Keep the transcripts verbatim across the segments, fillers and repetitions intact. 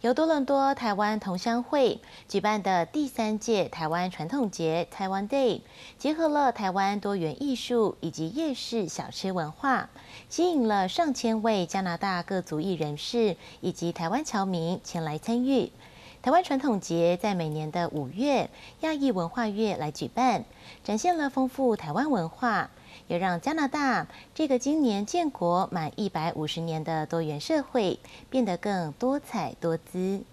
由多伦多台湾同乡会举办的第三届台湾传统节 Taiwan Day， 结合了台湾多元艺术以及夜市小吃文化，吸引了上千位加拿大各族裔人士以及台湾侨民前来参与。台湾传统节在每年的五月亚裔文化月来举办，展现了丰富台湾文化，也让加拿大这个今年建国满一百五十年的多元社会变得更多彩多姿。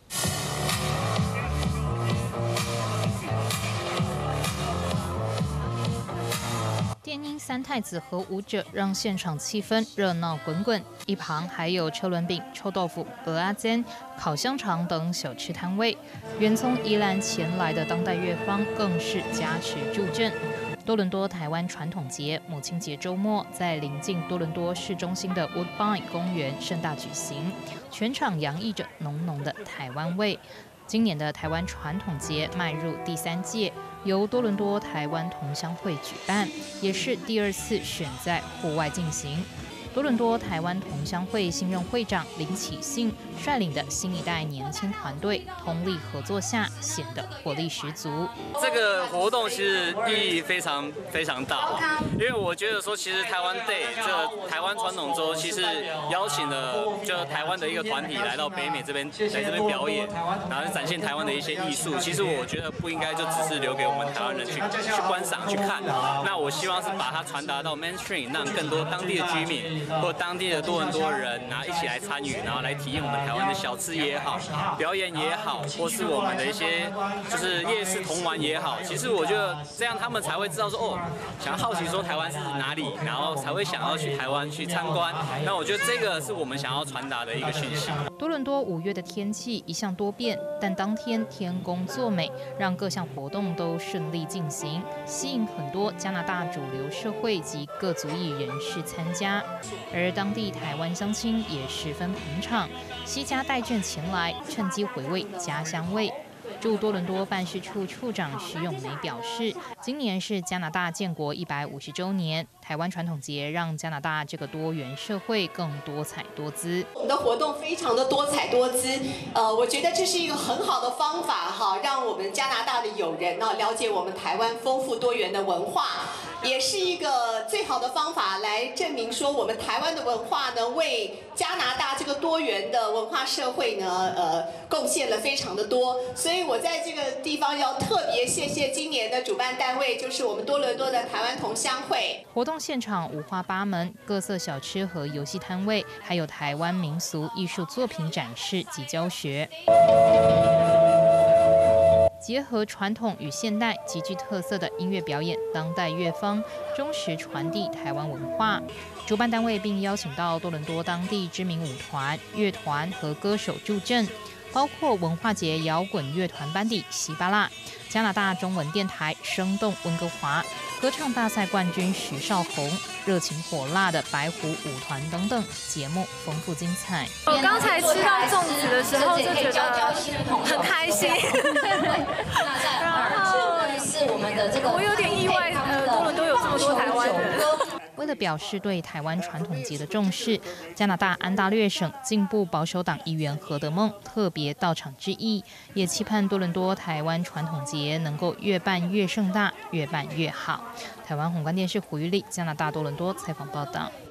电音三太子和舞者让现场气氛热闹滚滚，一旁还有车轮饼、臭豆腐、蚵仔煎、烤香肠等小吃摊位。远从宜兰前来的当代乐坊更是加持助阵。多伦多台湾传统节母亲节周末在临近多伦多市中心的 Woodbine 公园盛大举行，全场洋溢着浓浓的台湾味。今年的台湾传统节迈入第三届，由多伦多台湾同乡会举办，也是第二次选在户外进行。多伦多台湾同乡会新任会长林启信率领的新一代年轻团队，通力合作下显得活力十足。 这个活动其实意义非常非常大，因为我觉得说，其实台湾 Day 这个台湾传统周，其实邀请了就台湾的一个团体来到北美这边来这边表演，然后展现台湾的一些艺术。其实我觉得不应该就只是留给我们台湾人去去观赏去看，那我希望是把它传达到 mainstream， 让更多当地的居民或当地的多伦多人，然后一起来参与，然后来体验我们台湾的小吃也好，表演也好，或是我们的一些就是夜市童玩也好。其实我觉得这样他们才会知道说，哦，想好奇说台湾是哪里，然后才会想要去台湾去参观。那我觉得这个是我们想要传达的一个讯息。 多伦多五月的天气一向多变，但当天天公作美，让各项活动都顺利进行，吸引很多加拿大主流社会及各族裔人士参加。而当地台湾乡亲也十分捧场，携家带眷前来，趁机回味家乡味。驻多伦多办事处处长徐永梅表示，今年是加拿大建国一百五十周年，台湾传统节让加拿大这个多元社会更多彩多姿。 我们的活动非常的多彩多姿，呃，我觉得这是一个很好的方法哈，让我们加拿大的友人呢了解我们台湾丰富多元的文化。也是一个最好的方法来证明说，我们台湾的文化呢，为加拿大这个多元的文化社会呢，呃，贡献了非常的多。所以我在这个地方要特别谢谢今年的主办单位，就是我们多伦多的台湾同乡会。 活动现场五花八门，各色小吃和游戏摊位，还有台湾民俗艺术作品展示及教学。结合传统与现代极具特色的音乐表演、当代乐坊，忠实传递台湾文化。主办单位并邀请到多伦多当地知名舞团、乐团和歌手助阵，包括文化节摇滚乐团班底西巴拉、加拿大中文电台生动温哥华、歌唱大赛冠军徐少红、热情火辣的白虎舞团等等，节目丰富精彩。 我刚才吃到粽子的时候就觉得很开心，然后我有点意外，呃，多伦多有这么多台湾人。 为了表示对台湾传统节的重视，加拿大安大略省进步保守党议员何德梦特别到场致意，也期盼多伦多台湾传统节能够越办越盛大，越办越好。台湾宏观电视胡玉丽，加拿大多伦多采访报道。